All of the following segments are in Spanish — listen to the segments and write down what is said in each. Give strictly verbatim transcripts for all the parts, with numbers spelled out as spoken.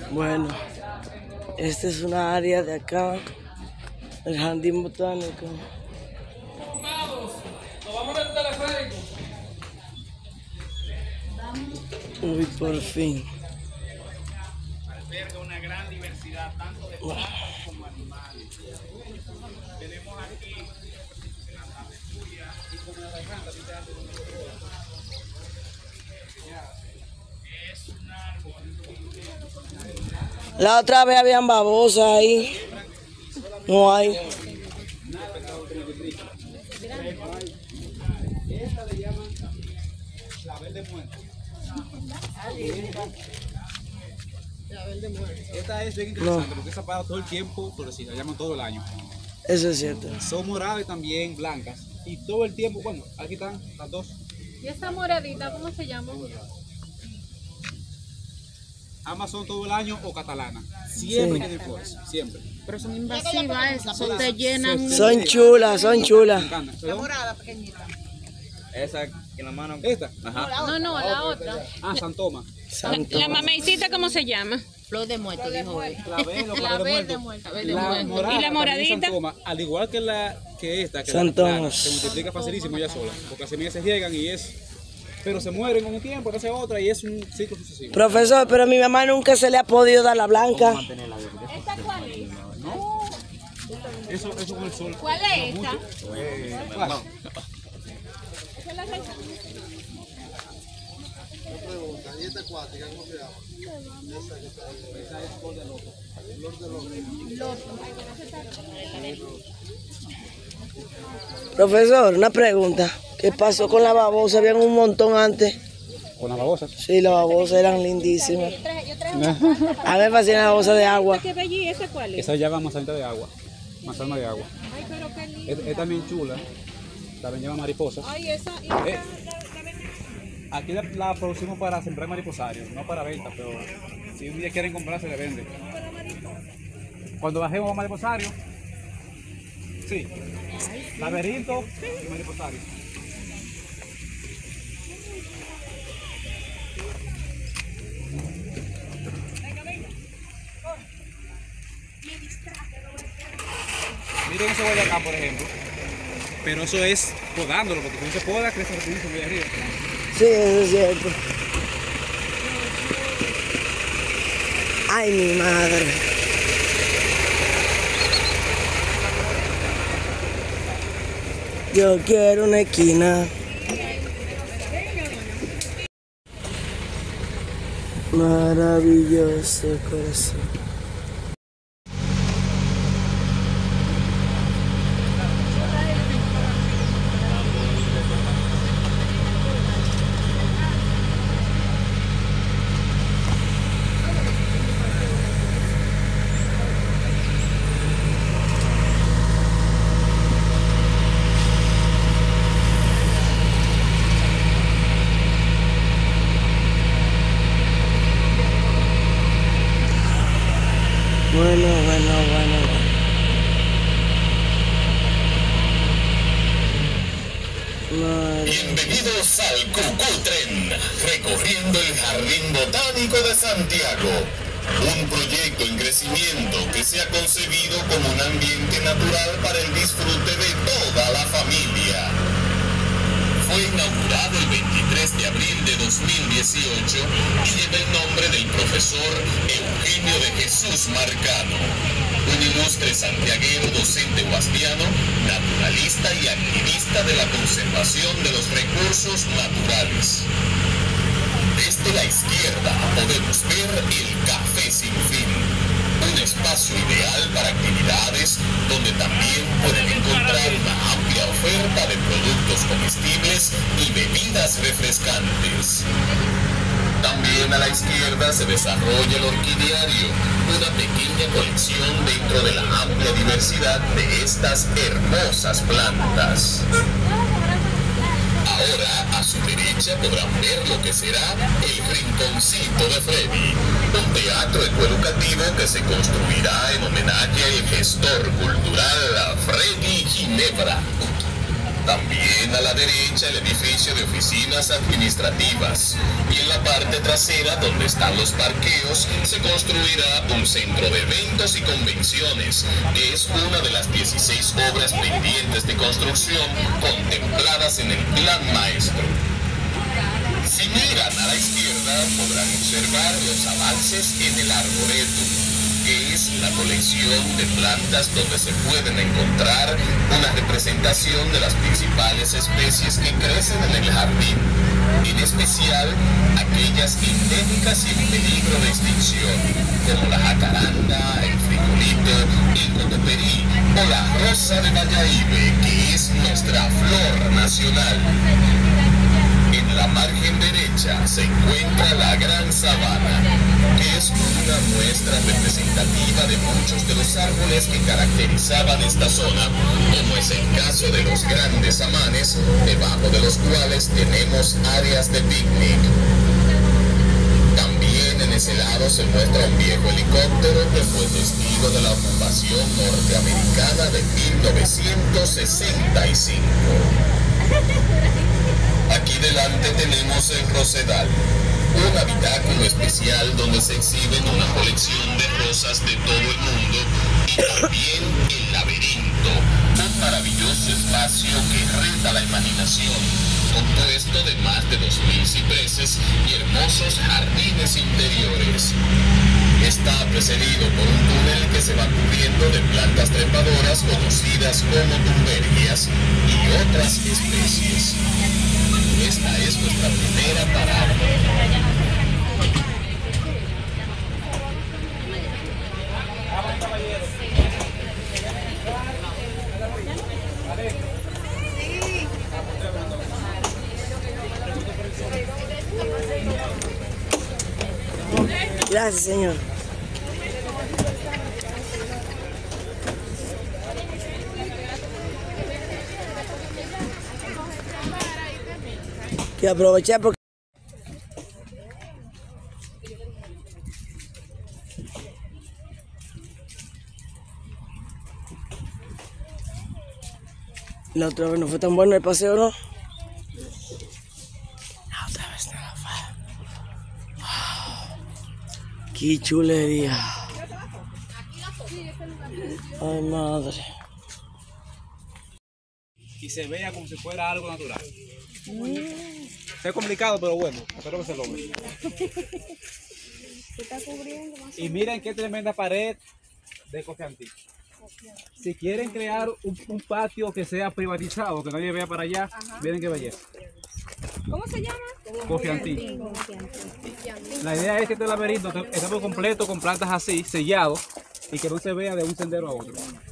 Bueno, esta es una área de acá, el jardín botánico. Uy, por fin. Alberga una gran diversidad tanto de plantas como animales. Tenemos aquí la testuria y como la garganta, ¿sí te hace un es un árbol. La otra vez habían babosas ahí. No hay. Esta le llaman la verde muerta. Esta es bien interesante No. porque esa para todo el tiempo florecida, la llaman todo el año. Eso es cierto. Son moradas también, blancas. Y todo el tiempo, bueno, aquí están las dos. ¿Y esta moradita cómo se llama? Ambas son todo el año o catalana. Siempre Sí. tienen flores, siempre. Pero son invasivas esas, son te llenan. Son chulas, son Me chulas. encanta. ¿Perdón? Esa en la mano. Esta. Ajá. No, no, la otra. Ah, Santoma. Santo. La mameycita, ¿cómo se llama? Flor de muerto, dijo él. Clavel o La clavel verde muerto. muerta. Verde La muerta. morada, ¿Y la también moradita? Santoma, al igual que la que esta, que Santoma. la plana, se multiplica facilísimo ella sola, porque las semillas se llegan y es, pero se mueren con un tiempo, nace otra y es un ciclo sucesivo. Profesor, pero a mi mamá nunca se le ha podido dar la blanca. ¿Esta cuál es? Eso, eso con el sol. ¿Cuál es esta? Eh, ¿cuál? ¿Esa es la raíz? Profesor, una pregunta. ¿Qué pasó con la babosa? Habían un montón antes. Con las babosas. Sí, las babosas eran lindísimas. A mí me fascina la babosa de agua. ¿Qué belleza? ¿Esa cuál es? Esa lleva manzanita de agua. Manzana de agua. Ay, pero qué lindo. Es, es también chula. También lleva mariposas. Ay, esa. y Eh, aquí la, la producimos para sembrar mariposarios, no para venta, pero si un día quieren comprar, se le vende. Cuando bajemos a mariposario, sí, laberinto y mariposario. Miren ese de acá, por ejemplo. Pero eso es podándolo, porque si no se poda, crece rapidísimo ahí arriba. Sí, eso es cierto. Ay, mi madre. Yo quiero una esquina. Maravilloso corazón. Bueno, bueno, bueno, bueno. Bienvenidos al Cucutren, recorriendo el Jardín Botánico de Santiago. Un proyecto en crecimiento que se ha concebido como un ambiente natural para el disfrute de toda la familia. Fue inaugurado el veintitrés de abril de dos mil dieciocho y lleva el nombre del profesor Eugenio de Jesús Marcano, un ilustre santiaguero, docente guastiano, naturalista y activista de la conservación de los recursos naturales. Desde la izquierda podemos ver el Café Sin Fin, un espacio ideal para actividades donde también pueden encontrar una amplia oferta de productos comestibles y bebidas refrescantes. También a la izquierda se desarrolla el orquidiario, una pequeña colección dentro de la amplia diversidad de estas hermosas plantas. Ahora, a su derecha podrán ver lo que será el Rinconcito de Freddy, un teatro ecoeducativo que se construirá en homenaje al gestor cultural Freddy Ginebra. También a la derecha el edificio de oficinas administrativas. Y en la parte trasera, donde están los parqueos, se construirá un centro de eventos y convenciones, que es una de las dieciséis obras pendientes de construcción contempladas en el Plan Maestro. Si miran a la izquierda, podrán observar los avances en el arboretum, que es la colección de plantas donde se pueden encontrar una representación de las principales especies que crecen en el jardín, en especial aquellas endémicas y en peligro de extinción, como la jacaranda, el frijolito, el cotoperí o la rosa de Valladolid, que es nuestra flor nacional. En la margen derecha se encuentra la Gran Sabana, que es una muestra representativa de muchos de los árboles que caracterizaban esta zona, como es el caso de los grandes amanes, debajo de los cuales tenemos áreas de picnic. También en ese lado se muestra un viejo helicóptero que fue testigo de la ocupación norteamericana de mil novecientos sesenta y cinco. Aquí delante tenemos el Rosedal, un habitáculo especial donde se exhiben una colección de rosas de todo el mundo, y también el laberinto, un maravilloso espacio que reta la imaginación, compuesto de más de dos mil cipreses y hermosos jardines interiores. Está precedido por un túnel que se va cubriendo de plantas trepadoras conocidas como tumbergias y otras especies. Esta es nuestra primera parada. Gracias, señor. Que aprovechar porque la otra vez no fue tan bueno el paseo, ¿no? La otra vez no lo fue. Oh, ¡qué chulería! Ay, madre. Y se vea como si fuera algo natural. Mm. Es complicado, pero bueno, espero que se logre. Se está cubriendo más. Y miren qué tremenda pared de Coffee Antique. Si quieren crear un, un patio que sea privatizado, que nadie vea para allá, ajá, miren qué belleza. ¿Cómo se llama? Coffee Antique. La idea es que este laberinto esté por completo con plantas así, sellado, y que no se vea de un sendero a otro.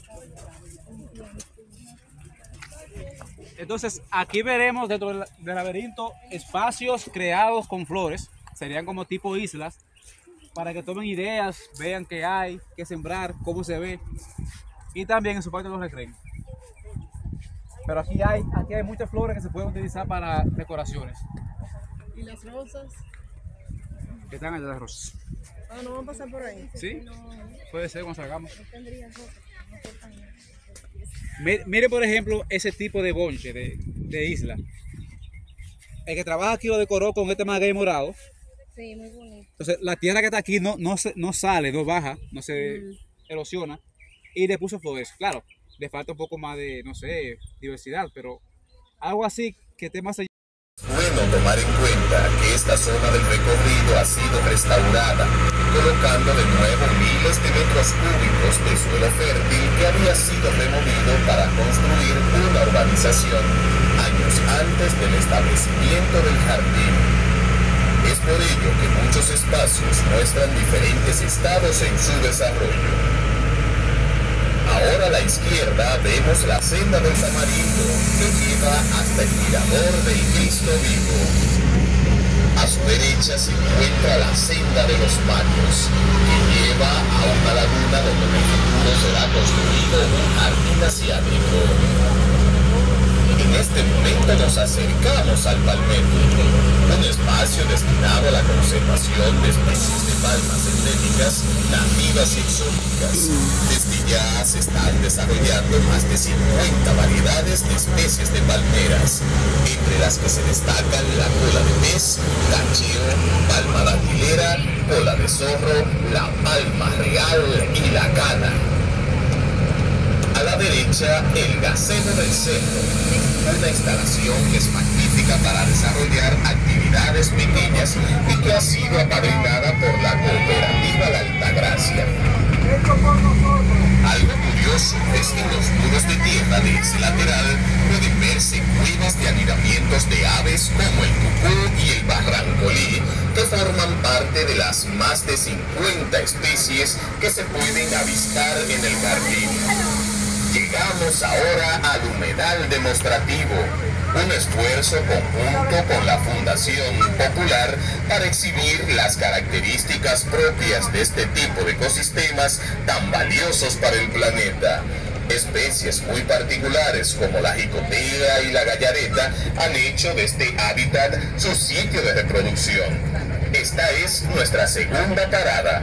Entonces, aquí veremos dentro del, del laberinto espacios creados con flores, serían como tipo islas, para que tomen ideas, vean qué hay, qué sembrar, cómo se ve, y también en su parte los recreos. Pero aquí hay, aquí hay muchas flores que se pueden utilizar para decoraciones. ¿Y las rosas? ¿Qué están allá las rosas? Ah, no van a pasar por ahí. ¿Sí? Puede ser cuando salgamos. Mire, por ejemplo, ese tipo de bonche de, de isla. El que trabaja aquí lo decoró con este maguey morado. Sí, muy bonito. Entonces, la tierra que está aquí no, no, se, no sale, no baja, no se mm. erosiona. Y le puso flores. Claro, le falta un poco más de, no sé, diversidad, pero algo así que esté más allá. Bueno tomar en cuenta que esta zona del recorrido ha sido restaurada, colocando de nuevo miles de metros cúbicos de suelo fértil que había sido removido para construir una urbanización años antes del establecimiento del jardín. Es por ello que muchos espacios muestran diferentes estados en su desarrollo. Ahora a la izquierda vemos la senda del Tamarindo, que lleva hasta el mirador del Cristo Vivo. A su derecha se encuentra la senda de los Baños, que lleva a una laguna donde en el futuro será construido un jardín asiático. En este momento nos acercamos al Palmetto, un espacio destinado a la conservación de especies de palmas endémicas endémicas, nativas y exóticas. Desde ya se están desarrollando más de cincuenta variedades de especies de palmeras, entre las que se destacan la cola de pez, cacheo, palma datilera, cola de zorro, la palma real y la cana. A la derecha, el Gazebo del Cerro, una instalación que es magnífica para desarrollar actividades pequeñas y que ha sido apadrinada por la cooperativa La Altagracia. Algo curioso es que en los muros de tierra de ese lateral pueden verse cuevas de anidamientos de aves como el cucú y el barrancolí, que forman parte de las más de cincuenta especies que se pueden avistar en el jardín. Llegamos ahora al humedal demostrativo, un esfuerzo conjunto con la Fundación Popular para exhibir las características propias de este tipo de ecosistemas tan valiosos para el planeta. Especies muy particulares como la jicotea y la gallareta han hecho de este hábitat su sitio de reproducción. Esta es nuestra segunda parada.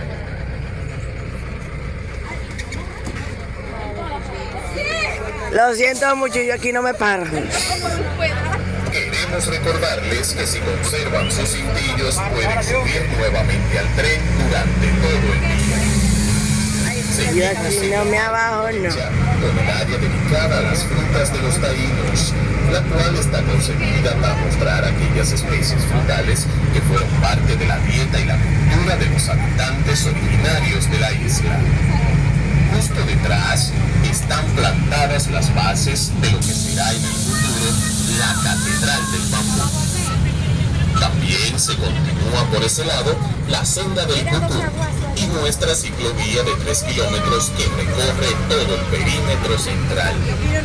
Lo siento mucho, yo aquí no me paro. Queremos recordarles que si conservan sus cintillos pueden subir nuevamente al tren durante todo el día. Yo aquí no me abajo, no. Con el área dedicada a las frutas de los taínos, la cual está concebida para mostrar aquellas especies frutales que fueron parte de la dieta y la cultura de los habitantes originarios de la isla. Justo detrás están plantadas las bases de lo que será en el futuro la Catedral del Bambú. También se continúa por ese lado la senda del Cucú y nuestra ciclovía de tres kilómetros que recorre todo el perímetro central.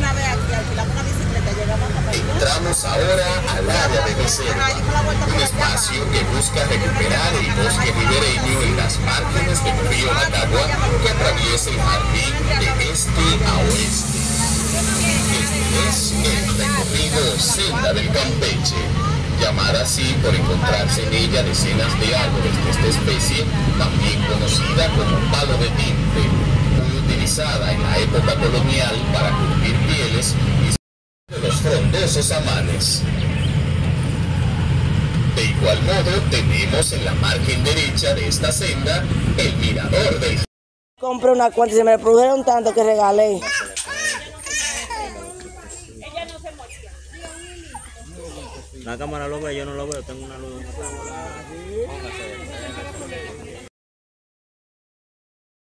Entramos ahora al área de reserva, un espacio que busca recuperar el bosque ribereño en las márgenes del río Natagua que atraviesa el jardín de este a oeste. Este es el recorrido Senda del Campeche, llamada así por encontrarse en ella decenas de árboles de esta especie, también conocida como palo de tinte, muy utilizada en la época colonial para curtir pieles y de los frondosos amanes. De igual modo, tenemos en la margen derecha de esta senda el mirador del... Compré una cuenta y se me produjeron tanto que regalé. La cámara lo ve, yo no lo veo, tengo una luz.